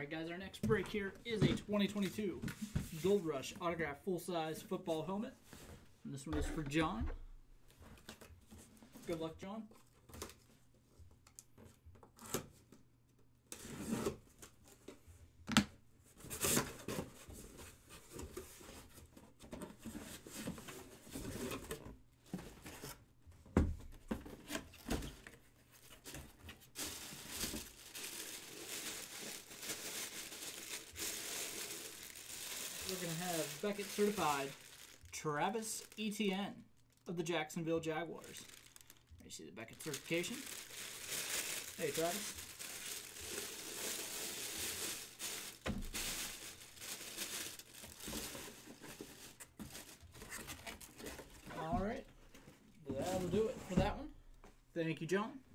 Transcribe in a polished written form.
Alright guys, our next break here is a 2022 Gold Rush autographed full-size football helmet. And this one is for John. Good luck, John. We're going to have Beckett certified Travis Etienne of the Jacksonville Jaguars. You see the Beckett certification. Hey, Travis. All right. That'll do it for that one. Thank you, John.